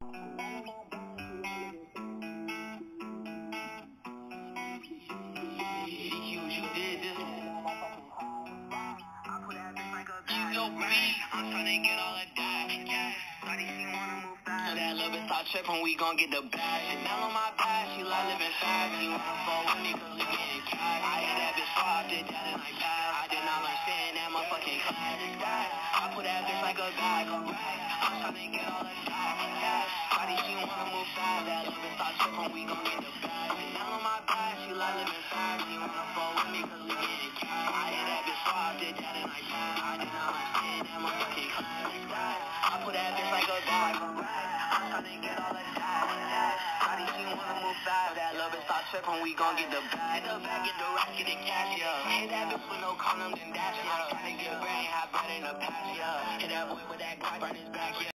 You did this. I'm tryna get all of that. Shawty, she wanna move fast. So that little bitch start tripping, we gon' get the bag. Chanel on my back, she like living fast. She wanna fall with me cause we getting cash. I hit that bitch hard, did that in like that. I did not learn shit in that motherfucking class. I put that bitch like a bag. I'm tryna get all of that. Shawty, she wanna move fast. That little bitch start tripping, we gon' get the bag. Chanel on my back, she like living fast. She wanna fall with me cause we getting cash. I hit that bitch hard, did that in like that. I did not learn shit in that motherfucking class. I put that bitch like a bag. I'm tryna get all of that. Shawty, she wanna move fast. That little bitch start tripping, we gon' get the bag. Get the bag, get the rack, get the cash, yeah. Hit that bitch with no condom, then dash, yeah. Tryna get bread, have bread in the past, yeah. Hit that boy with that Glock, burn his back, yeah.